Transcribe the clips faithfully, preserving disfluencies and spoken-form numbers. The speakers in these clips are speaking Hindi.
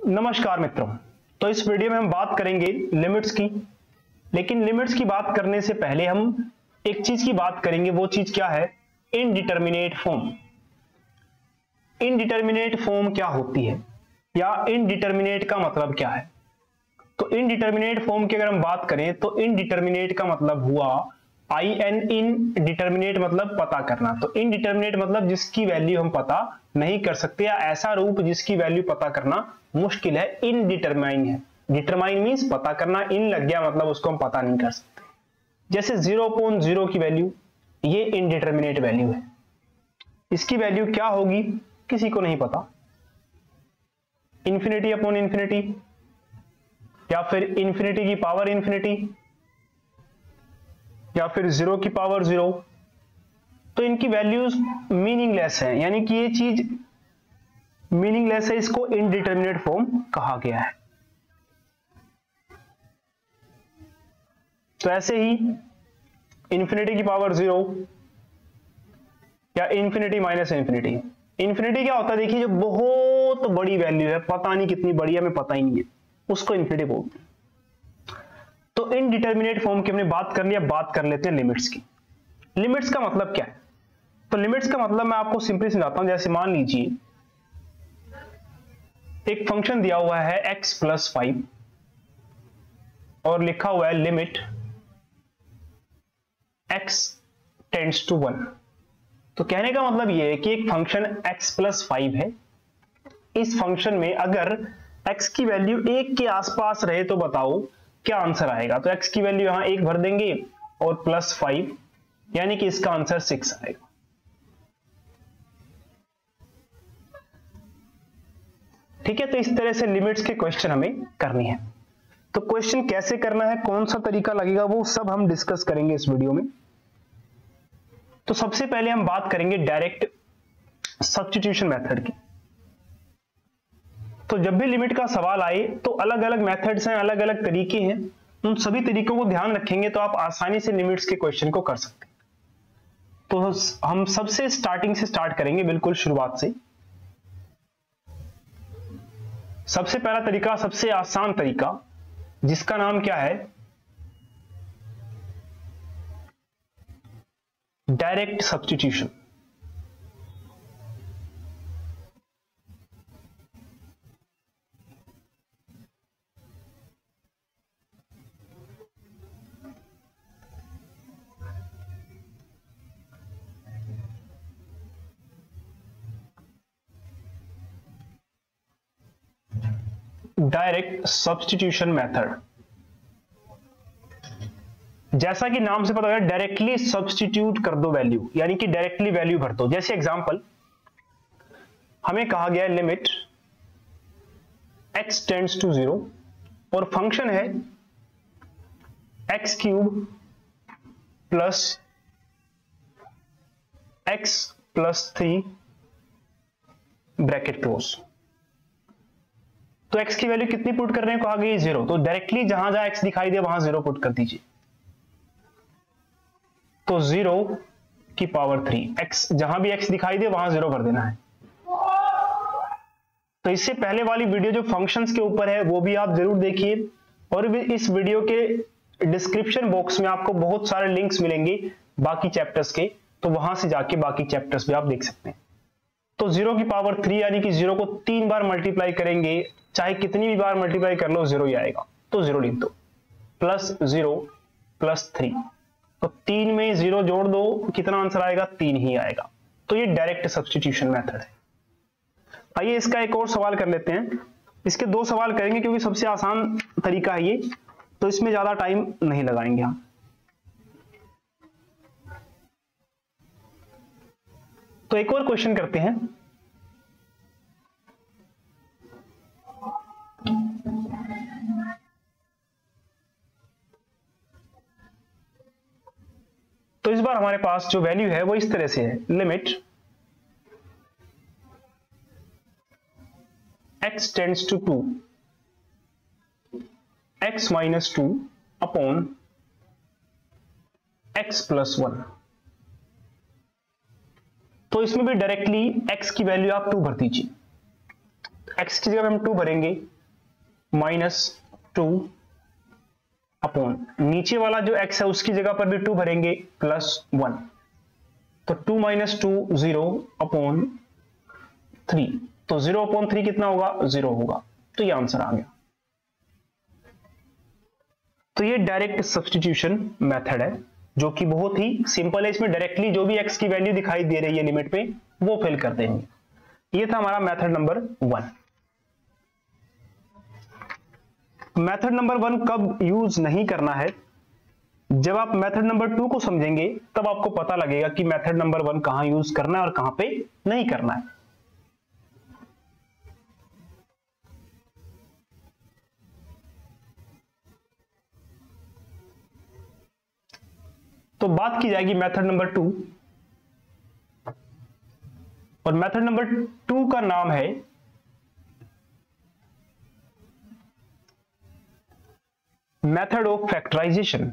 नमस्कार मित्रों, तो इस वीडियो में हम बात करेंगे लिमिट्स की। लेकिन लिमिट्स की बात करने से पहले हम एक चीज की बात करेंगे। वो चीज क्या है? Indeterminate form. इनडिटरमिनेट फॉर्म क्या होती है या इनडिटरमिनेट का मतलब क्या है? तो इनडिटरमिनेट फॉर्म की अगर हम बात करें तो इनडिटरमिनेट का मतलब हुआ आई एन इनडिटरमिनेट मतलब पता करना। तो इनडिटरमिनेट मतलब जिसकी वैल्यू हम पता नहीं कर सकते या ऐसा रूप जिसकी वैल्यू पता करना मुश्किल है, इनडिटरमाइन है। डिटरमाइन मींस पता करना, इन लग गया मतलब उसको हम पता नहीं कर सकते। जैसे जीरो पॉइंट जीरो की वैल्यू, ये इनडिटरमिनेट वैल्यू है। इसकी वैल्यू क्या होगी किसी को नहीं पता। इंफिनिटी अपॉन इंफिनिटी या फिर इंफिनिटी की पावर इंफिनिटी या फिर जीरो की पावर जीरो। तो इनकी वैल्यूज मीनिंगलेस है, यानी कि ये चीज मीनिंगलेस है। इसको इनडिटरमिनेट फॉर्म कहा गया है। तो ऐसे ही इंफिनिटी की पावर जीरो या इंफिनिटी माइनस इंफिनिटी। इंफिनिटी क्या होता है? देखिए, जो बहुत बड़ी वैल्यू है, पता नहीं कितनी बड़ी है, हमें पता ही नहीं है, उसको इंफिनिटी बोलते हैं। तो इनडिटरमिनेट फॉर्म की हमने बात कर ली। अब बात कर लेते हैं लिमिट्स की। लिमिट्स का मतलब क्या है? तो लिमिट्स का मतलब मैं आपको सिंपली समझाता हूं। जैसे मान लीजिए एक फंक्शन दिया हुआ है x प्लस फाइव और लिखा हुआ है limit x tends to one. तो कहने का मतलब यह है कि एक फंक्शन x प्लस फाइव है। इस फंक्शन में अगर x की वैल्यू एक के आसपास रहे तो बताओ क्या आंसर आएगा? तो x की वैल्यू यहां एक भर देंगे और प्लस फाइव, यानी कि इसका आंसर सिक्स आएगा। ठीक है, तो इस तरह से लिमिट्स के क्वेश्चन हमें करनी है। तो क्वेश्चन कैसे करना है, कौन सा तरीका लगेगा, वो सब हम डिस्कस करेंगे इस वीडियो में। तो सबसे पहले हम बात करेंगे डायरेक्ट सब्स्टिट्यूशन मेथड की। तो जब भी लिमिट का सवाल आए तो अलग अलग मेथड्स हैं, अलग अलग तरीके हैं। उन सभी तरीकों को ध्यान रखेंगे तो आप आसानी से लिमिट्स के क्वेश्चन को कर सकते हैं। तो हम सबसे स्टार्टिंग से स्टार्ट करेंगे, बिल्कुल शुरुआत से। सबसे पहला तरीका, सबसे आसान तरीका, जिसका नाम क्या है? Direct substitution. Direct substitution method, जैसा कि नाम से पता है, डायरेक्टली सब्स्टिट्यूट कर दो वैल्यू, यानी कि डायरेक्टली वैल्यू भर दो। जैसे एग्जांपल हमें कहा गया है limit x tends to zero और फंक्शन है x cube plus x plus three bracket close. तो x की वैल्यू कितनी पुट करने को कहा गई? जीरो। तो डायरेक्टली जहां जहां x दिखाई दे वहां जीरो पुट कर दीजिए। तो जीरो की पावर थ्री, x जहां भी x दिखाई दे वहां जीरो कर देना है। तो इससे पहले वाली वीडियो जो फंक्शंस के ऊपर है वो भी आप जरूर देखिए, और इस वीडियो के डिस्क्रिप्शन बॉक्स में आपको बहुत सारे लिंक्स मिलेंगे बाकी चैप्टर्स के, तो वहां से जाके बाकी चैप्टर्स भी आप देख सकते हैं। तो जीरो की पावर थ्री, यानी कि जीरो को तीन बार मल्टीप्लाई करेंगे, चाहे कितनी भी बार मल्टीप्लाई कर लो जीरो ही आएगा। तो जीरो लिख दो, प्लस जीरो प्लस थ्री, तो तीन में जीरो जोड़ दो, कितना आंसर आएगा? तीन ही आएगा। तो ये डायरेक्ट सब्स्टिट्यूशन मेथड है। आइए इसका एक और सवाल कर लेते हैं। इसके दो सवाल करेंगे क्योंकि सबसे आसान तरीका है ये, तो इसमें ज्यादा टाइम नहीं लगाएंगे हम। तो एक और क्वेश्चन करते हैं। तो इस बार हमारे पास जो वैल्यू है वो इस तरह से है, limit x tends to two x minus two upon x plus one. तो इसमें भी डायरेक्टली x की वैल्यू आप टू भर दीजिए। x की जगह हम टू भरेंगे माइनस टू अपॉन नीचे वाला जो x है उसकी जगह पर भी टू भरेंगे प्लस वन, तो two minus two zero upon three, तो जीरो अपॉन थ्री कितना होगा, जीरो होगा। तो ये आंसर आ गया। तो ये डायरेक्ट सब्स्टिट्यूशन मेथड है जो कि बहुत ही सिंपल है। इसमें डायरेक्टली जो भी x की वैल्यू दिखाई दे रही है लिमिट पे वो फिल कर देंगे। ये था हमारा method number one. Method number one कब यूज नहीं करना है, जब आप मेथड नंबर टू को समझेंगे तब आपको पता लगेगा कि मेथड नंबर वन कहां यूज करना है और कहां पे नहीं करना है। तो बात की जाएगी मेथड नंबर टू, और मेथड नंबर टू का नाम है method of factorization.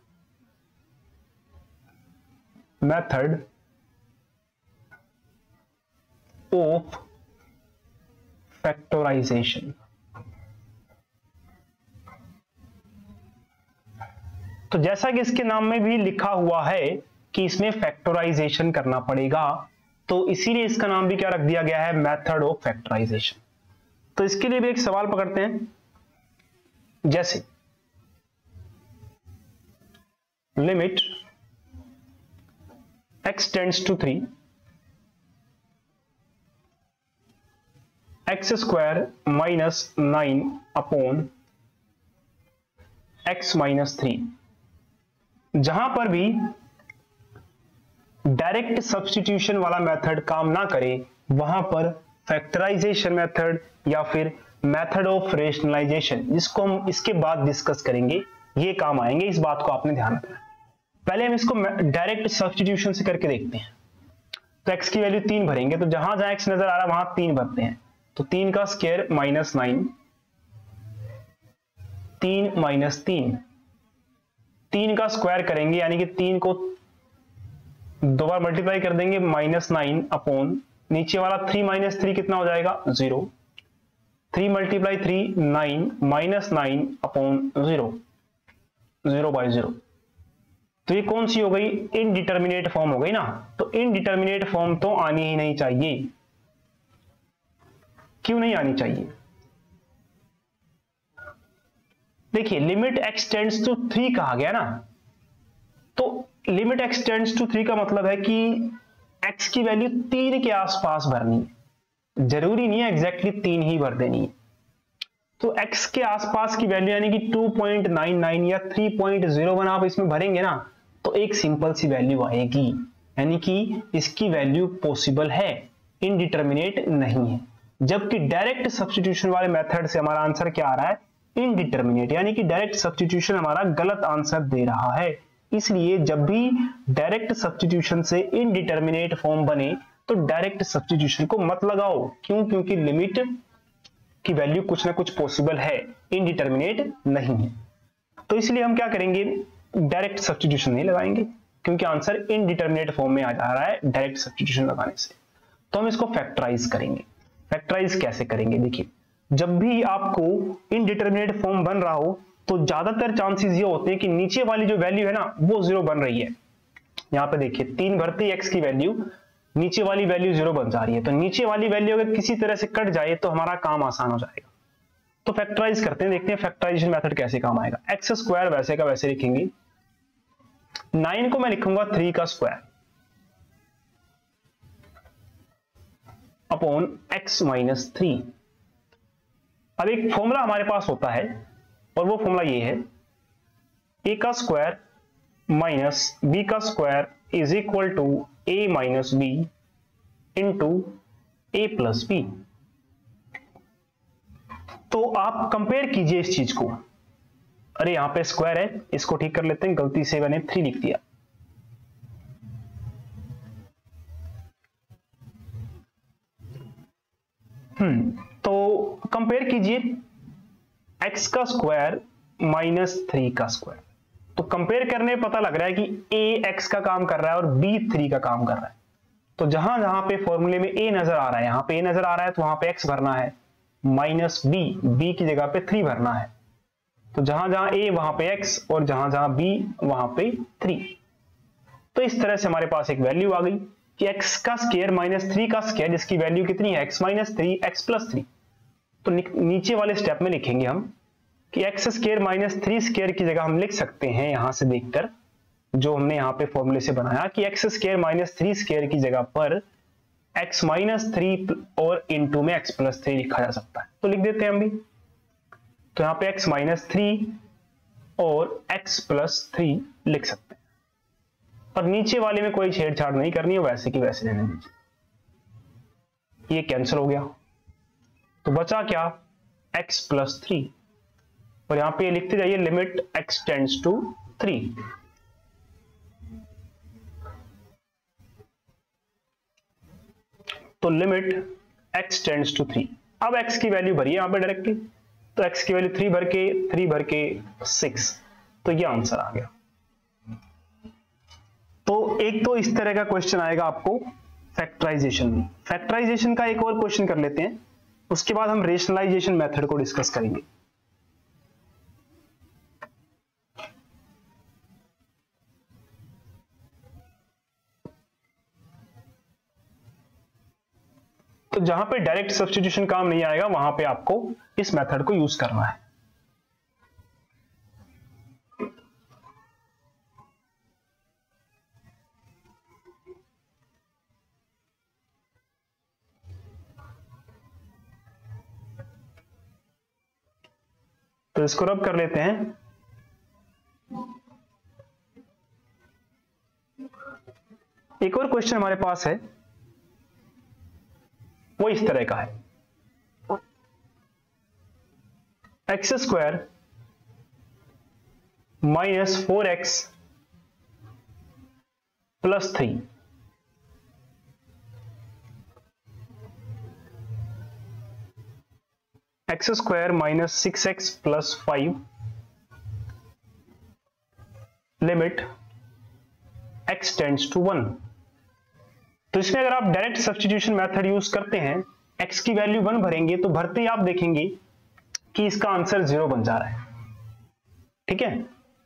Method of factorization. तो जैसा कि इसके नाम में भी लिखा हुआ है कि इसमें फैक्टराइजेशन करना पड़ेगा, तो इसीलिए इसका नाम भी क्या रख दिया गया है, मेथड ऑफ फैक्टराइजेशन। तो इसके लिए भी एक सवाल पकड़ते हैं, जैसे limit x tends to three, x square minus nine upon x minus three. जहां पर भी डायरेक्ट सब्स्टिट्यूशन वाला मेथड काम ना करे वहां पर फैक्टराइजेशन मेथड या फिर मेथड ऑफ रेशनलाइजेशन, जिसको हम इसके बाद डिस्कस करेंगे, ये काम आएंगे। इस बात को आपने ध्यान रखना है। पहले हम इसको डायरेक्ट सब्स्टिट्यूशन से करके देखते हैं। तो x की वैल्यू तीन भरेंगे, तो जहां जहां x नजर आ रहा है वहां तीन भरते हैं। तो तीन का स्क्वायर माइनस नाइन, तीन माइनस तीन, तीन का स्क्वायर करेंगे यानी कि तीन को दो बार मल्टीप्लाई कर देंगे, माइनस नाइन अपॉन नीचे वाला थ्री माइनस थ्री कितना हो जाएगा, zero. Three multiply three nine, minus nine upon zero, zero by zero. तो ये कौन सी हो गई, इनडिटर्मिनेट फॉर्म हो गई ना। तो इनडिटर्मिनेट फॉर्म तो आनी ही नहीं चाहिए। क्यों नहीं आनी चाहिए, देखिए limit x tends to three कहा गया ना, तो limit x tends to three का मतलब है कि x की वैल्यू तीन के आसपास भरनी है, जरूरी नहीं है एग्जैक्टली तीन ही भर देनी है। तो x के आसपास की वैल्यू यानी कि टू पॉइंट नाइन नाइन या थ्री पॉइंट जीरो वन आप इसमें भरेंगे ना, तो एक सिंपल सी वैल्यू आएगी, यानी कि इसकी वैल्यू पॉसिबल है, इनडिटर्मिनेट नहीं है। जबकि डायरेक्ट सब्स्टिट्यूशन वाले मेथड से हमारा आंसर क्या आ रहा है, इनडिटर्मिनेट, यानी कि डायरेक्ट सब्स्टिट्यूशन हमारा गलत आंसर दे रहा है। इसलिए जब भी डायरेक्ट सब्स्टिट्यूशन से इनडिटर्मिनेट फॉर्म बने तो डायरेक्ट सब्स्टिट्यूशन को मत लगाओ। क्यों, क्योंकि लिमिट की वैल्यू कुछ ना कुछ पॉसिबल है, इनडिटर्मिनेट नहीं है। तो इसलिए हम क्या करेंगे, डायरेक्ट सब्स्टिट्यूशन नहीं लगाएंगे, क्योंकि आंसर इनडिटर्मिनेट फॉर्म में आ जा रहा है डायरेक्ट सब्स्टिट्यूशन लगाने से। तो हम इसको फैक्टराइज करेंगे। फैक्टराइज कैसे करेंगे, देखिए जब भी आपको इनडिटर्मिनेट फॉर्म बन रहा हो तो ज्यादातर चांसेस ये होते हैं कि नीचे वाली जो वैल्यू है ना वो जीरो बन रही है। यहां पे देखिए तीन भरते ही x की वैल्यू, नीचे वाली वैल्यू जीरो बन जा रही है। तो नीचे वाली वैल्यू अगर किसी तरह से कट जाए तो हमारा काम आसान हो जाएगा। तो फैक्टराइज करते हैं, देखते हैं फैक्टराइजेशन मेथड कैसे काम आएगा। एक्स स्क्वायर वैसे का वैसे लिखेंगे, नाइन को मैं लिखूंगा थ्री का square upon x minus three. अब एक फॉर्मूला हमारे पास होता है और वो फॉर्मूला ये है, ए का स्क्वायर माइनस बी का square is equal to a minus b into a plus b. तो आप कंपेयर कीजिए इस चीज को। अरे यहां पे स्क्वायर है, इसको ठीक कर लेते हैं, गलती से मैंने थ्री लिख दिया। हम्म तो कंपेयर कीजिए x का स्क्वायर माइनस थ्री का स्क्वायर। तो कंपेयर करने में पता लग रहा है कि a x का काम कर रहा है और b थ्री का काम कर रहा है। तो जहां जहां पे फॉर्मूले में a नजर आ रहा है, यहां पे a नजर आ रहा है तो वहां पे x भरना है, माइनस बी, बी की जगह पे थ्री भरना है। तो जहां जहां ए वहां पे एक्स और जहां जहां बी वहां पे थ्री। तो इस तरह से हमारे पास एक वैल्यू आ गई कि एक्स का स्क्वायर माइनस थ्री का स्क्वायर, जिसकी वैल्यू कितनी है x minus three x plus three. तो नीचे वाले स्टेप में लिखेंगे हम कि x square minus three square की जगह हम लिख सकते हैं यहां से देखकर जो हमने यहाँ पे फॉर्मूले से बनाया कि x square minus three square की जगह पर एक्स माइनस थ्री और इंटू में एक्स प्लस थ्री लिखा जा सकता है। तो लिख देते हैं हम भी। तो यहाँ पे एक्स माइनस थ्री और एक्स प्लस थ्री लिख सकते हैं, और नीचे वाले में कोई छेड़छाड़ नहीं करनी है, वैसे की वैसे रहने दीजिए। ये कैंसिल हो गया, तो बचा क्या एक्स प्लस थ्री, और यहां पे लिखते जाइए limit x tends to three. तो limit x tends to three. अब x की वैल्यू भरिए यहां पे डायरेक्टली, तो x की वैल्यू थ्री भर के थ्री भर के सिक्स, तो ये आंसर आ गया। तो एक तो इस तरह का क्वेश्चन आएगा आपको फैक्टराइजेशन में। फैक्टराइजेशन का एक और क्वेश्चन कर लेते हैं, उसके बाद हम रेशनलाइजेशन मेथड को डिस्कस करेंगे। तो जहां पे डायरेक्ट सब्स्टिट्यूशन काम नहीं आएगा वहां पे आपको इस मेथड को यूज करना है। तो इसको रब कर लेते हैं। एक और क्वेश्चन हमारे पास है, वो इस तरह का है x square minus four x plus three x square minus six x plus five limit x tends to one. तो इसमें अगर आप डायरेक्ट सब्स्टिट्यूशन मेथड यूज करते हैं, x की वैल्यू वन भरेंगे तो भरते ही आप देखेंगे कि इसका आंसर जीरो बन जा रहा है। ठीक है,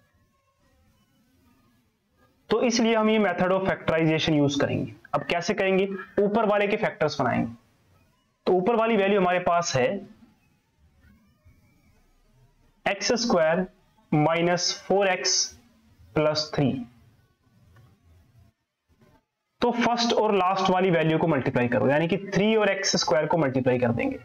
तो इसलिए हम ये मेथड ऑफ फैक्टराइजेशन यूज करेंगे। अब कैसे करेंगे, ऊपर वाले के फैक्टर्स बनाएंगे। तो ऊपर वाली वैल्यू हमारे पास है x square minus four x plus three. तो फर्स्ट और लास्ट वाली वैल्यू को मल्टीप्लाई करो, यानी कि थ्री और एक्स स्क्वायर को मल्टीप्लाई कर देंगे।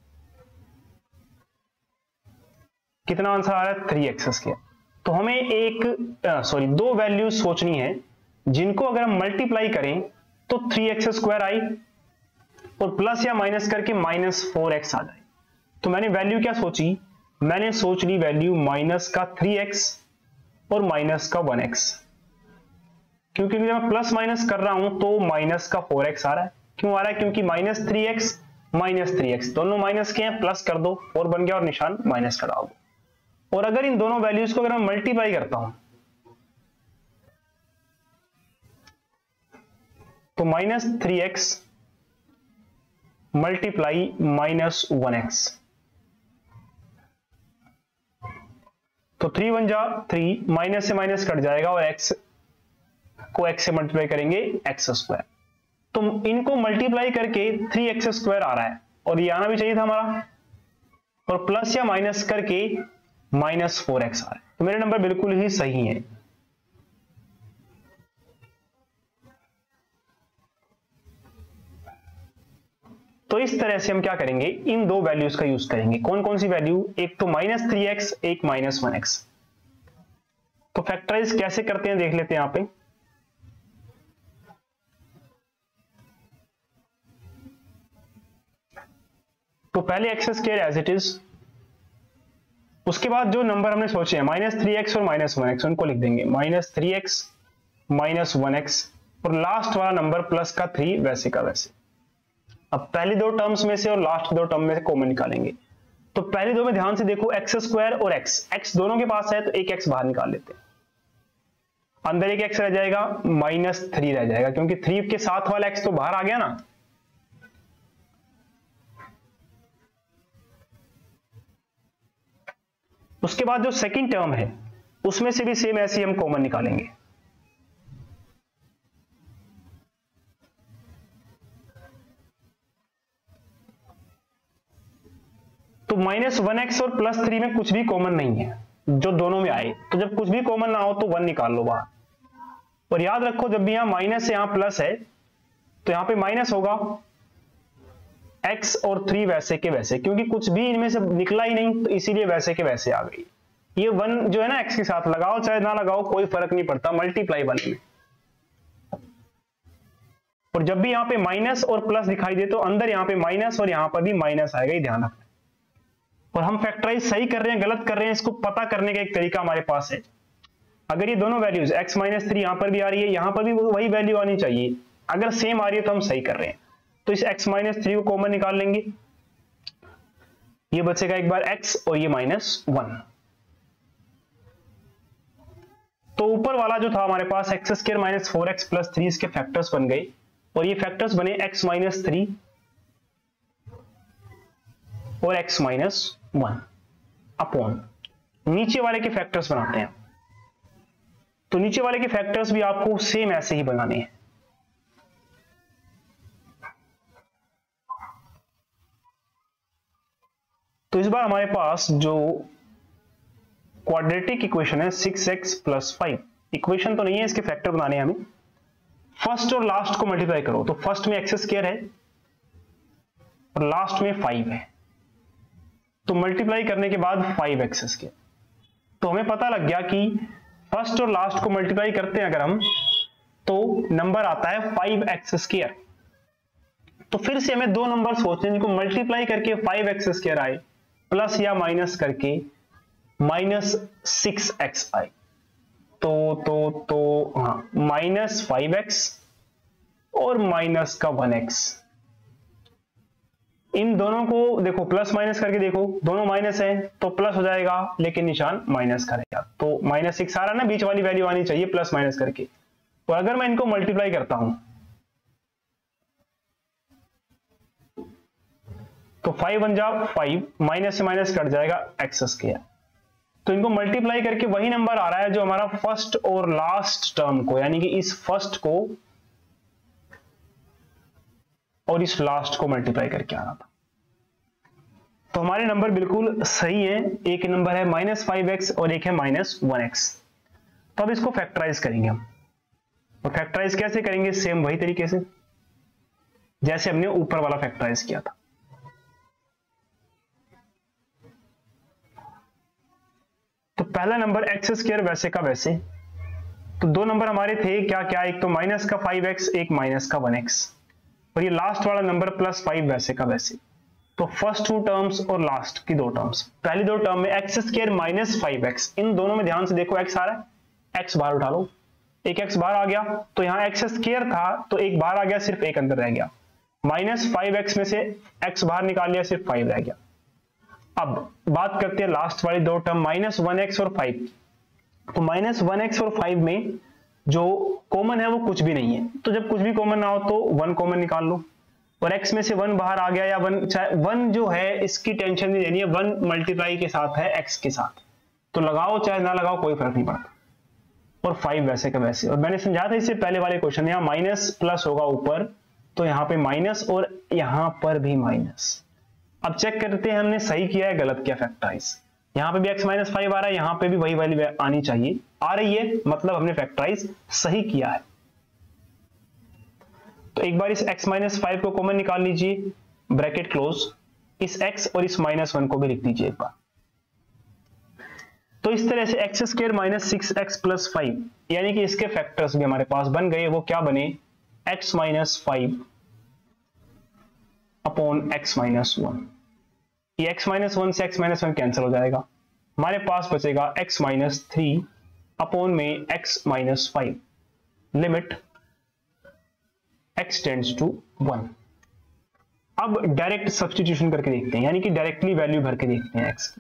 कितना आंसर आ रहा है, थ्री एक्स स्क्वायर। तो हमें एक सॉरी दो वैल्यू सोचनी है जिनको अगर हम मल्टीप्लाई करें तो थ्री एक्स स्क्वायर आई और प्लस या माइनस करके माइनस फोर एक्स आ जाए। तो मैंने वैल्यू क्या सोची, मैंने सोच ली वैल्यू माइनस का थ्री एक्स और माइनस का वन एक्स, क्योंकि जब मैं प्लस माइनस कर रहा हूं तो माइनस का फोर एक्स आ रहा है। क्यों आ रहा है, क्योंकि minus three x minus three x दोनों माइनस के हैं, प्लस कर दो फोर बन गया और निशान माइनस का डाल दो। और अगर इन दोनों वैल्यूज को अगर मैं मल्टीप्लाई करता हूं तो minus three x multiply minus one x, तो थ्री वन जा थ्री, माइनस से माइनस कट जाएगा और एक्स को x से मल्टीप्लाई करेंगे एक्स स्क्वायर। तो इनको मल्टीप्लाई करके थ्री एक्स स्क्वायर आ रहा है और ये आना भी चाहिए था हमारा, और प्लस या माइनस करके माइनस फोर एक्स आ रहा है। तो मेरे नंबर बिल्कुल ही सही है। तो इस तरह से हम क्या करेंगे, इन दो वैल्यूज का यूज करेंगे। कौन कौन सी वैल्यू, एक तो माइनस थ्री एक्स, एक माइनस वन एक्स। तो फैक्टराइज कैसे करते हैं देख लेते हैं यहां पे। तो पहले x square as it is, उसके बाद जो नंबर हमने सोचे हैं माइनस थ्री एक्स और माइनस वन एक्स उनको लिख देंगे, minus three x minus one x, और लास्ट वाला नंबर प्लस का थ्री वैसे का वैसे। अब पहली दो टर्म्स में से और लास्ट दो टर्म में से कॉमन निकालेंगे। तो पहले दो में ध्यान से देखो, एक्स स्क्वायर और एक्स, एक्स दोनों के पास है तो एक एक्स बाहर निकाल लेते हैं, अंदर एक एक्स रह जाएगा, माइनस थ्री रह जाएगा, क्योंकि थ्री के साथ वाला एक्स तो बाहर आ गया ना। उसके बाद जो सेकंड टर्म है उसमें से भी सेम ऐसे ही हम कॉमन निकालेंगे। तो माइनस वन एक्स और प्लस थ्री में कुछ भी कॉमन नहीं है जो दोनों में आए, तो जब कुछ भी कॉमन ना हो तो वन निकाल लो बाहर। और याद रखो जब भी यहां माइनस है यहां प्लस है तो यहां पे माइनस होगा, x और थ्री वैसे के वैसे, क्योंकि कुछ भी इनमें से निकला ही नहीं तो इसीलिए वैसे के वैसे आ गई। ये वन जो है ना x के साथ लगाओ चाहे ना लगाओ कोई फर्क नहीं पड़ता मल्टीप्लाई वन में। और जब भी यहां पे माइनस और प्लस दिखाई दे तो अंदर यहां पे माइनस और यहां पर भी माइनस आएगा, ये ध्यान रखना। और हम फैक्टराइज सही कर रहे हैं गलत कर रहे हैं इसको पता करने का एक तरीका हमारे पास है। अगर ये दोनों वैल्यूज x माइनस थ्री यहां पर भी आ रही है यहां पर भी वही वैल्यू आनी चाहिए, अगर सेम आ रही है तो हम सही कर रहे हैं। तो इस x माइनस थ्री को कॉमन निकाल लेंगे, ये बचेगा एक बार x और ये माइनस वन। तो ऊपर वाला जो था हमारे पास x square minus four x plus three इसके फैक्टर्स बन गए और ये फैक्टर्स बने x माइनस थ्री और x माइनस वन अपॉन नीचे वाले के फैक्टर्स बनाते हैं। तो नीचे वाले के फैक्टर्स भी आपको सेम ऐसे ही बनाने हैं। तो इस बार हमारे पास जो क्वाड्रेटिक इक्वेशन है six x plus five, equation तो नहीं है इसके फैक्टर बनाने हैं हमें। फर्स्ट और लास्ट को मल्टीप्लाई करो तो फर्स्ट में एक्स स्क्वायर है और लास्ट में फाइव है, तो मल्टीप्लाई करने के बाद फाइव एक्स स्क्वायर। तो हमें पता लग गया कि फर्स्ट और लास्ट को मल्टीप्लाई करते हैं अगर हम तो नंबर आता है फाइव एक्स स्क्वायर। तो फिर से हमें दो नंबर सोचने हैं जिनको मल्टीप्लाई करके फाइव एक्स स्क्वायर आए प्लस या माइनस करके माइनस सिक्स एक्स आए। तो तो तो हाँ माइनस फाइव एक्स और माइनस का वन एक्स, इन दोनों को देखो प्लस माइनस करके देखो, दोनों माइनस है तो प्लस हो जाएगा लेकिन निशान माइनस करेगा, तो माइनस सिक्स आ रहा ना, बीच वाली वैल्यू आनी चाहिए प्लस माइनस करके। और अगर मैं इनको मल्टीप्लाई करता हूं तो फाइव बन जा फाइव, माइनस से माइनस कट जाएगा एक्स स्क्वायर। तो इनको मल्टीप्लाई करके वही नंबर आ रहा है जो हमारा फर्स्ट और लास्ट टर्म को, यानी कि इस फर्स्ट को और इस लास्ट को मल्टीप्लाई करके आ रहा था। तो हमारे नंबर बिल्कुल सही है, एक नंबर है माइनस फाइव एक्स और एक है माइनस वन एक्स। तो अब इसको फैक्टराइज करेंगे हम, और फैक्टराइज कैसे करेंगे, सेम वही तरीके से जैसे हमने ऊपर वाला फैक्टराइज किया था। तो पहला नंबर एक्स स्क्वायर वैसे का वैसे, तो दो नंबर हमारे थे क्या क्या, एक तो माइनस का फाइव एक्स एक माइनस का वन एक्स, और ये लास्ट वाला नंबर प्लस फाइव वैसे का वैसे। तो फर्स्ट टू टर्म्स और लास्ट की दो टर्म्स, पहली दो टर्म में x square minus five x, इन दोनों में ध्यान से देखो एक्स आ रहा है, एक्स बाहर उठा लो, एक एक्स बाहर आ गया तो यहाँ एक्स स्क्वायर था तो एक बाहर आ गया, सिर्फ एक अंदर रह गया। माइनस फाइव एक्स में से एक्स बाहर निकाल लिया, सिर्फ फाइव रह गया। अब बात करते हैं लास्ट वाली दो टर्म माइनस वन एक्स और फाइव। तो माइनस वन एक्स और फाइव में जो कॉमन है वो कुछ भी नहीं है, तो जब कुछ भी कॉमन ना हो तो वन कॉमन निकाल लो, और x में से वन बाहर आ गया या वन, चाहे वन जो है इसकी टेंशन नहीं लेनी है, वन मल्टीप्लाई के साथ है x के साथ, तो लगाओ चाहे ना लगाओ कोई फर्क नहीं पड़ता। और फाइव वैसे का वैसे, और मैंने समझा था इससे पहले वाले क्वेश्चन, यहाँ माइनस प्लस होगा ऊपर तो यहाँ पे माइनस और यहाँ पर भी माइनस। अब चेक करते हैं हमने सही किया है गलत किया फैक्टराइज। यहाँ पे भी x माइनस फाइव आ रहा है, यहाँ पे भी वही वैल्यू आनी चाहिए, आ रही है, मतलब हमने फैक्टराइज सही किया है। तो एक बार इस x माइनस फाइव को कॉमन निकाल लीजिए, ब्रैकेट क्लोज, इस x और इस माइनस वन को भी लिख दीजिए एक बार। तो इस तरह से x square minus six x plus five, यानी कि इसके फैक्टर्स भी हमारे पास बन गए। वो क्या बने, x minus five upon x minus one. ये x माइनस वन से x माइनस वन कैंसिल हो जाएगा, हमारे पास बचेगा x माइनस थ्री अपॉन में x minus five, limit x tends to one. अब डायरेक्ट सब्स्टिट्यूशन करके देखते हैं, यानी कि डायरेक्टली वैल्यू भर के देखते हैं x की।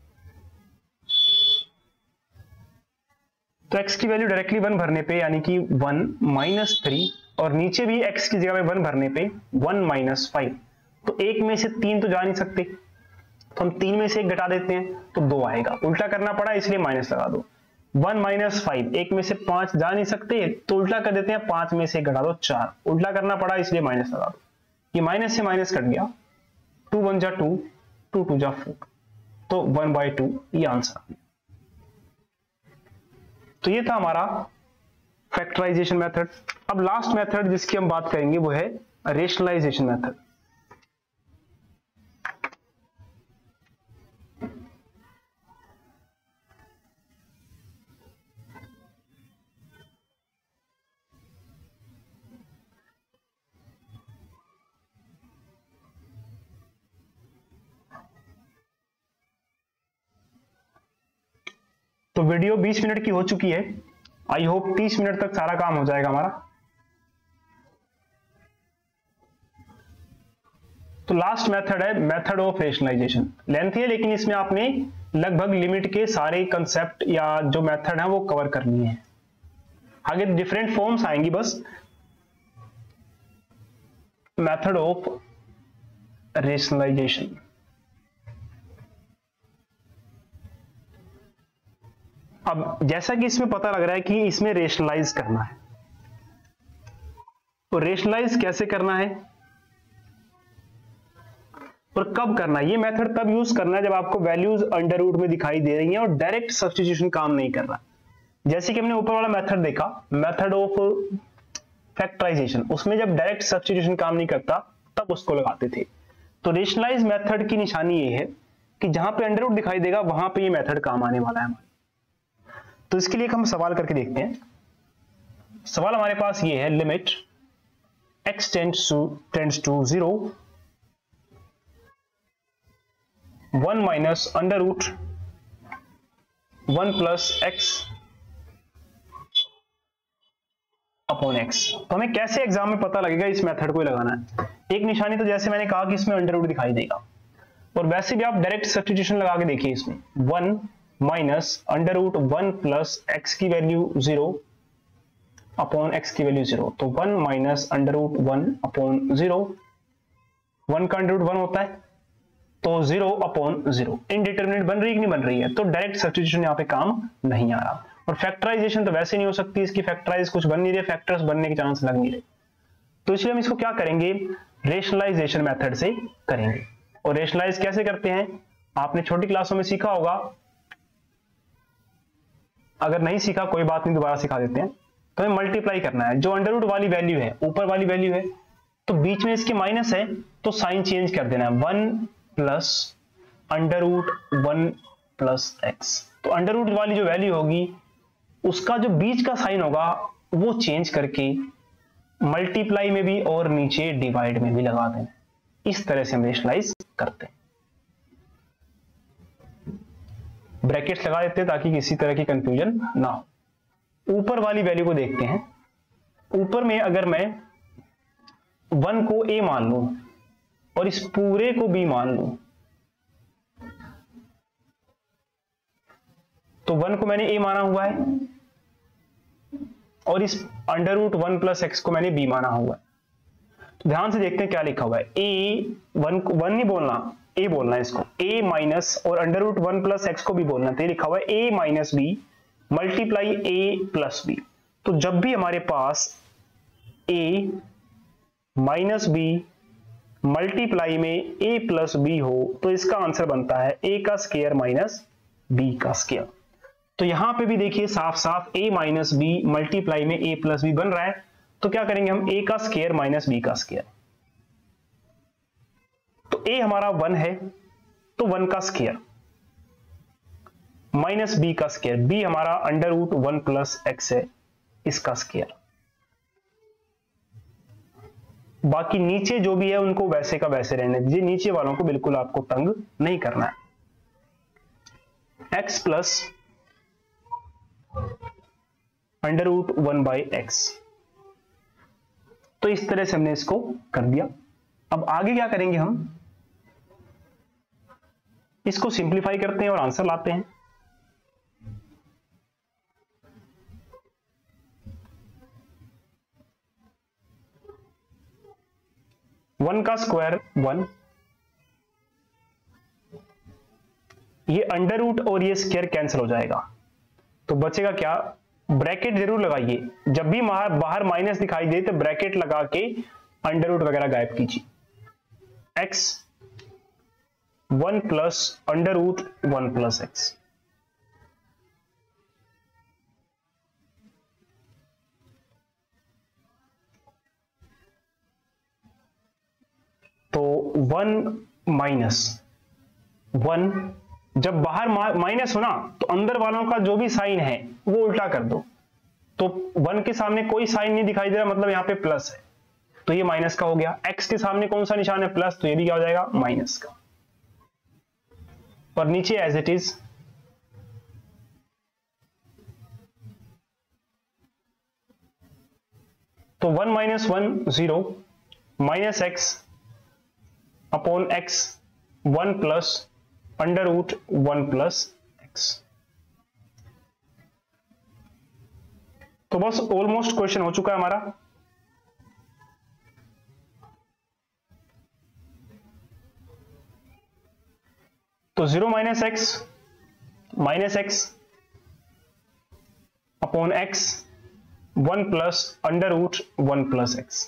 तो x की वैल्यू डायरेक्टली वन भरने पे यानी कि वन माइनस थ्री, और नीचे भी x की जगह पे वन भरने पे वन माइनस फाइव। तो एक में से तीन तो जा नहीं सकते, तो हम तीन में से एक घटा देते हैं तो दो आएगा, उल्टा करना पड़ा इसलिए माइनस लगा दो। वन माइनस फाइव, एक में से पांच जा नहीं सकते तो उल्टा कर देते हैं, पांच में से एक घटा दो चार, उल्टा करना पड़ा इसलिए माइनस लगा दो। ये माइनस से माइनस कट गया, टू वन जा टू, टू टू जा फोर, तो वन बाई टू ये आंसर। तो ये था हमारा फैक्टराइजेशन मेथड। अब लास्ट मेथड जिसकी हम बात करेंगे वो है रेशनलाइजेशन मेथड। तो वीडियो बीस मिनट की हो चुकी है, आई होप तीस मिनट तक सारा काम हो जाएगा हमारा। तो लास्ट मेथड है मेथड ऑफ रेशनलाइजेशन। लेंथी है लेकिन इसमें आपने लगभग लिमिट के सारे कंसेप्ट या जो मेथड है वो कवर करनी है। आगे डिफरेंट फॉर्म्स आएंगी बस। मेथड ऑफ रेशनलाइजेशन, अब जैसा कि इसमें पता लग रहा है कि इसमें रेशनलाइज करना है, तो रेशनलाइज कैसे करना है और कब करना है, ये मेथड तब यूज करना है जब आपको वैल्यूज अंडर रूट में दिखाई दे रही हैं और डायरेक्ट सब्स्टिट्यूशन काम नहीं कर रहा। जैसे कि हमने ऊपर वाला मेथड देखा, मेथड ऑफ फैक्टराइजेशन, उसमें जब डायरेक्ट सब्स्टिट्यूशन काम नहीं करता तब उसको लगाते थे। तो रेशनलाइज मेथड की निशानी ये है कि जहां पे अंडर रूट दिखाई देगा वहां पे ये मेथड काम आने वाला है। तो इसके लिए हम सवाल करके देखते हैं। सवाल हमारे पास ये है, limit x tends to tends to zero, one minus under root one plus x upon x. तो हमें कैसे एग्जाम में पता लगेगा इस मेथड को लगाना है। एक निशानी तो जैसे मैंने कहा कि इसमें अंडर रूट दिखाई देगा, और वैसे भी आप डायरेक्ट सब्स्टिट्यूशन लगा के देखिए, इसमें one minus under root one plus x की वैल्यू जीरो अपॉन एक्स की वैल्यू जीरो, तो one minus under root one upon zero, one का अंडर रूट वन होता है तो जीरो अपॉन जीरो। इनडिटरमिनेट बन रही है कि नहीं बन रही है, तो डायरेक्ट सब्स्टिट्यूशन यहाँ पे काम नहीं आ रहा। और फैक्टराइजेशन तो वैसे नहीं हो सकती, इसकी फैक्टराइज कुछ बन नहीं रहे, फैक्टर्स बनने के चांस लग नहीं रहे, तो इसलिए हम इसको क्या करेंगे, रेशनलाइजेशन मेथड से करेंगे। और रेशनलाइज कैसे करते हैं आपने छोटी क्लासों में सीखा होगा, अगर नहीं सीखा कोई बात नहीं, दोबारा सिखा देते हैं। तो हमें मल्टीप्लाई करना है, जो अंडर रूट वाली वैल्यू है ऊपर वाली वैल्यू है तो बीच में इसके माइनस है तो साइन चेंज कर देना है, one plus under root one plus x. तो अंडर रूट वाली जो वैल्यू होगी उसका जो बीच का साइन होगा वो चेंज करके मल्टीप्लाई में भी और नीचे डिवाइड में भी लगा देना। इस तरह से हम रेशनलाइज करते हैं, ब्रैकेट्स लगा देते हैं ताकि किसी तरह की कंफ्यूजन ना हो। ऊपर वाली वैल्यू को देखते हैं। ऊपर में अगर मैं वन को ए मान लूं और इस पूरे को बी मान लूं, तो वन को मैंने ए माना हुआ है और इस under root one plus x को मैंने बी माना हुआ है। तो ध्यान से देखते हैं क्या लिखा हुआ है, ए वन वन नहीं बोलना, ए बोलना है इसको, ए माइनस और under root one plus x को भी बोलना है। लिखा हुआ है a minus b multiply a plus b. तो जब भी हमारे पास ए माइनस बी मल्टीप्लाई में ए प्लस बी हो तो इसका आंसर बनता है ए का स्क्वायर माइनस बी का स्क्वायर। तो यहां पे भी देखिए साफ साफ a माइनस बी मल्टीप्लाई में a प्लस बी बन रहा है, तो क्या करेंगे हम a का स्क्वायर माइनस b का स्क्वायर। तो a हमारा वन है तो वन का स्क्वायर माइनस b का स्क्वायर, b हमारा under root one plus x है इसका स्क्वायर। बाकी नीचे जो भी है उनको वैसे का वैसे रहने दीजिए, नीचे वालों को बिल्कुल आपको तंग नहीं करना है। x plus under root one by x, तो इस तरह से हमने इसको कर दिया। अब आगे क्या करेंगे, हम इसको सिंप्लीफाई करते हैं और आंसर लाते हैं। वन का स्क्वायर वन ये अंडर रूट और ये स्क्वायर कैंसिल हो जाएगा, तो बचेगा क्या, ब्रैकेट जरूर लगाइए, जब भी बाहर बाहर माइनस दिखाई दे तो ब्रैकेट लगा के अंडर रूट वगैरह गायब कीजिए। x one plus under root one plus x, तो वन माइनस वन, जब बाहर माइनस हो ना तो अंदर वालों का जो भी साइन है वो उल्टा कर दो, तो वन के सामने कोई साइन नहीं दिखाई दे रहा, मतलब यहां पे प्लस है, तो ये माइनस का हो गया। x के सामने कौन सा निशान है, प्लस, तो ये भी क्या हो जाएगा, माइनस का। और नीचे एज इट इज तो one minus one zero, minus x upon x one plus under root one plus x. तो बस ऑलमोस्ट क्वेश्चन हो चुका है हमारा। तो zero minus x minus x upon x one plus under root one plus x,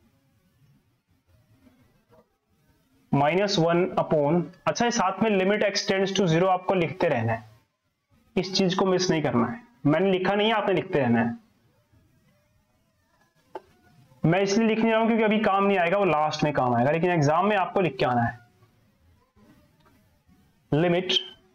minus one upon, अच्छा ये साथ में limit x tends to zero आपको लिखते रहना है, इस चीज को मिस नहीं करना है, मैंने लिखा नहीं है, आपने लिखते रहना है। मैं इसलिए लिख नहीं रहा हूं क्योंकि अभी काम नहीं आएगा, वो लास्ट में काम आएगा, लेकिन एग्जाम में आपको लिख के आना है। Limit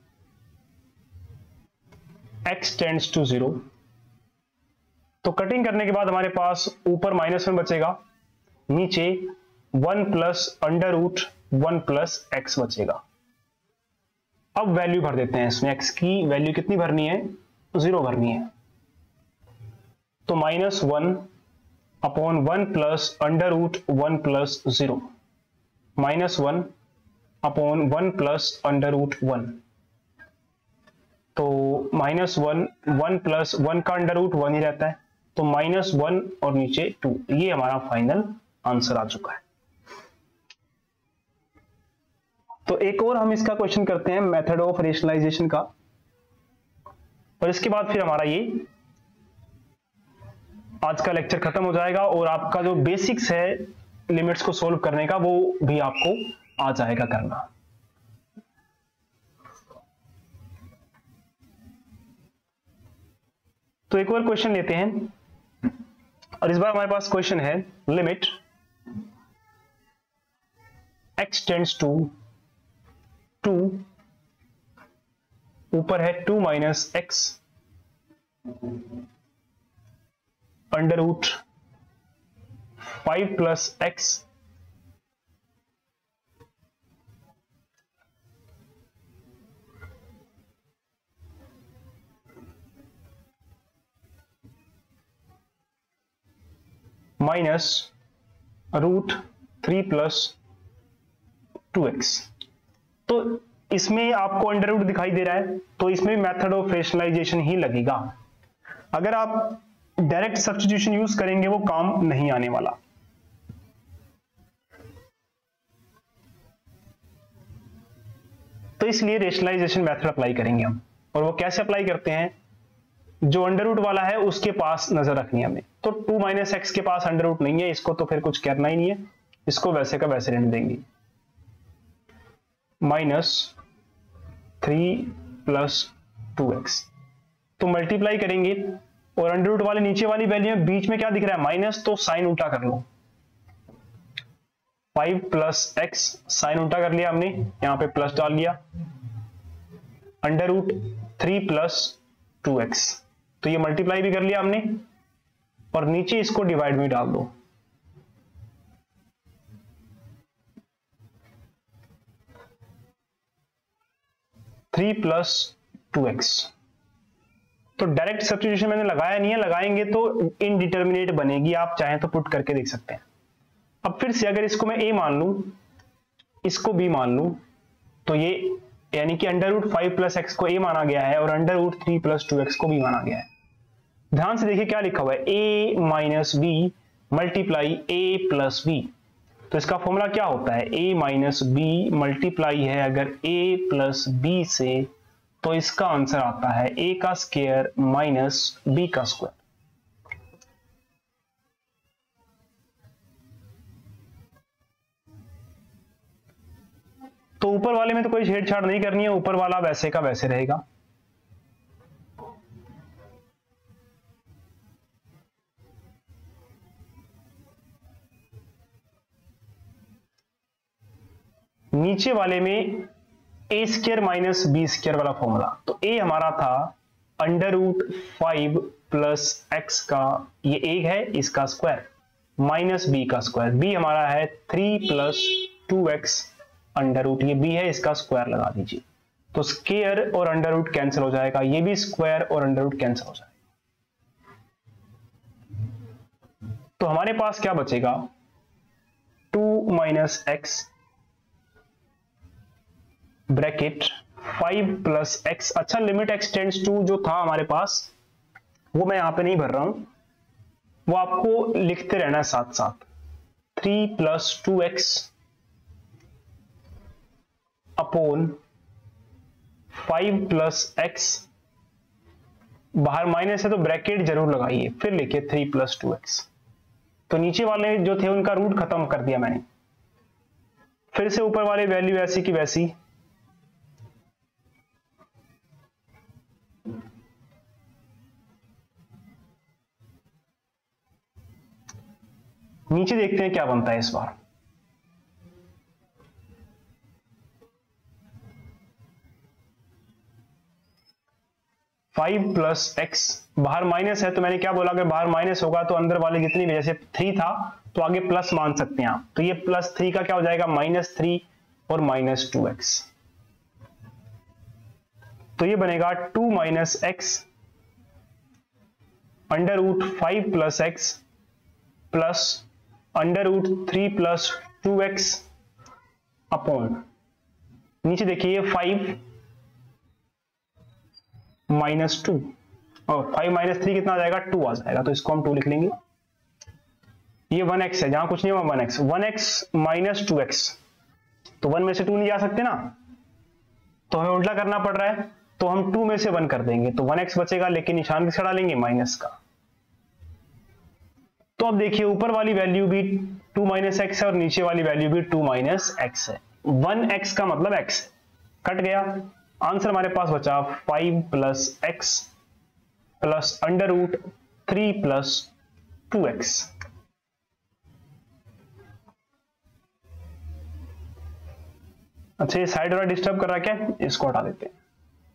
x tends to zero, तो कटिंग करने के बाद हमारे पास ऊपर माइनस वन बचेगा, नीचे one plus under root one plus x बचेगा। अब वैल्यू भर देते हैं इसमें, x की वैल्यू कितनी भरनी है, जीरो भरनी है, तो minus one upon one plus under root one plus zero, minus one upon one plus under root one, तो minus one, one plus one का अंडर रूट वन ही रहता है, तो माइनस वन और नीचे टू, ये हमारा फाइनल आंसर आ चुका है। तो एक और हम इसका क्वेश्चन करते हैं मेथड ऑफ रेशनलाइजेशन का, और इसके बाद फिर हमारा ये आज का लेक्चर खत्म हो जाएगा, और आपका जो बेसिक्स है लिमिट्स को सोल्व करने का वो भी आपको आ जाएगा करना। तो एक और क्वेश्चन लेते हैं, और इस बार हमारे पास क्वेश्चन है limit x tends to two, ऊपर है two minus x under root five plus x minus root three plus two x. तो इसमें आपको अंडर रूट दिखाई दे रहा है, तो इसमें मेथड ऑफ रेशनलाइजेशन ही लगेगा। अगर आप डायरेक्ट सब्स्टिट्यूशन यूज करेंगे वो काम नहीं आने वाला। तो इसलिए रेशनलाइजेशन मेथड अप्लाई करेंगे हम, और वो कैसे अप्लाई करते हैं, जो अंडर रूट वाला है उसके पास नजर रखनी है हमें। तो टू माइनस एक्स के पास अंडर रूट नहीं है, इसको तो फिर कुछ करना ही नहीं है, इसको वैसे का वैसे रहने देंगे। Minus three plus two x, तो मल्टीप्लाई करेंगे, और अंडर रूट वाले नीचे वाली वैल्यू में बीच में क्या दिख रहा है, माइनस, तो साइन उल्टा कर लो, फाइव प्लस एक्स, साइन उल्टा कर लिया हमने, यहां पे प्लस डाल लिया, under root three plus two x, तो ये मल्टीप्लाई भी कर लिया हमने, और नीचे इसको डिवाइड में डाल दो, थ्री प्लस टू एक्स। तो डायरेक्ट सब्स्टिट्यूशन मैंने लगाया नहीं है, लगाएंगे तो इनडिटर्मिनेट बनेगी, आप चाहें तो पुट करके देख सकते हैं। अब फिर से अगर इसको मैं a मान लूं, इसको b मान लूं, तो ये यानी कि under root five plus x को a माना गया है, और under root three plus two x को b माना गया है। ध्यान से देखिए क्या लिखा हुआ है, a minus b multiply a plus b. तो इसका फॉर्मूला क्या होता है, a माइनस बी मल्टीप्लाई है अगर a प्लस बी से, तो इसका आंसर आता है a का स्क्वायर माइनस b का स्क्वायर। तो ऊपर वाले में तो कोई छेड़छाड़ नहीं करनी है, ऊपर वाला वैसे का वैसे रहेगा। नीचे वाले में a square minus b square वाला फॉर्मूला, तो ए हमारा था under root five plus x का, ये ए है इसका स्क्वायर, माइनस बी का स्क्वायर, बी हमारा है three plus two x under root, ये बी है इसका स्क्वायर लगा दीजिए, तो स्क्वायर और अंडर रूट कैंसिल हो जाएगा, ये भी स्क्वायर और अंडर रूट कैंसिल हो जाएगा। तो हमारे पास क्या बचेगा, two minus x bracket five plus x. अच्छा, लिमिट एक्स टेंड्स टू जो था हमारे पास वो मैं यहां पे नहीं भर रहा हूं, वो आपको लिखते रहना है साथ साथ। Three plus two x upon five plus x, बाहर माइनस है तो ब्रैकेट जरूर लगाइए, फिर लिखिए थ्री प्लस टू एक्स। तो नीचे वाले जो थे उनका रूट खत्म कर दिया मैंने, फिर से ऊपर वाले वैल्यू ऐसी की वैसी, नीचे देखते हैं क्या बनता है इस बार। फाइव प्लस एक्स, बाहर माइनस है तो मैंने क्या बोला, अगर बाहर माइनस होगा तो अंदर वाले जितनी भी, जैसे थ्री था तो आगे प्लस मान सकते हैं आप, तो ये प्लस थ्री का क्या हो जाएगा, माइनस थ्री और माइनस टू एक्स, तो ये बनेगा two minus x under root five plus x plus under root three plus two x upon, नीचे देखिए फाइव माइनस टू, और फाइव माइनस थ्री कितना आ जाएगा, टू आ जाएगा, तो इसको हम टू लिख लेंगे। ये वन एक्स है, जहां कुछ नहीं हुआ one x, one x minus two x, तो वन में से टू नहीं जा सकते ना, तो हमें उल्टा करना पड़ रहा है, तो हम टू में से वन कर देंगे, तो वन एक्स बचेगा, लेकिन निशान किसका डालेंगे, माइनस का। तो अब देखिए ऊपर वाली वैल्यू भी टू माइनस एक्स है और नीचे वाली वैल्यू भी टू माइनस एक्स है, वन एक्स का मतलब एक्स कट गया, आंसर हमारे पास बचा five plus x plus under root three plus two x. अच्छा, ये साइड वाला डिस्टर्ब कर रहा है क्या, इसको हटा देते हैं।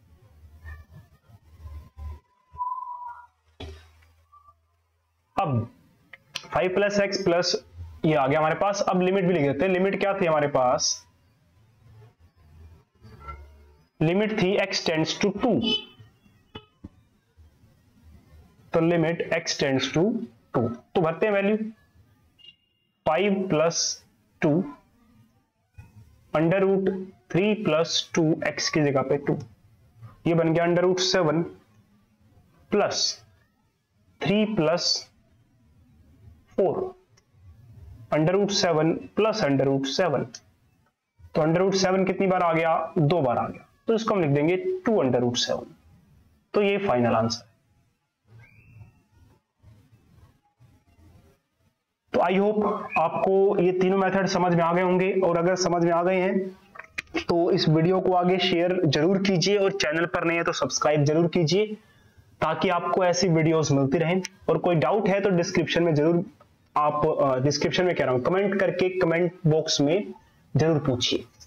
अब फाइव प्लस एक्स प्लस ये आ गया हमारे पास, अब लिमिट भी लिख देते हैं। लिमिट क्या थी हमारे पास, लिमिट थी x टेंड्स टू टू, तो limit x tends to two, तो भरते हैं value, five plus two under root three plus two x की जगह पे टू, ये बन गया under root seven plus three plus four, under root seven plus under root seven, तो अंडर रूट सेवन कितनी बार आ गया, दो बार आ गया, तो इसको हम लिख देंगे टू अंडर रूट सेवन, तो ये फाइनल आंसर है। तो आई होप आपको ये तीनों मेथड समझ में आ गए होंगे, और अगर समझ में आ गए हैं तो इस वीडियो को आगे शेयर जरूर कीजिए, और चैनल पर नए हैं तो सब्सक्राइब जरूर कीजिए, ताकि आपको ऐसी वीडियोस मिलती रहें। और कोई डाउट है तो डिस्क्रिप्शन में जरूर, आप डिस्क्रिप्शन में कह रहा हूं, कमेंट करके कमेंट बॉक्स में जरूर पूछिए।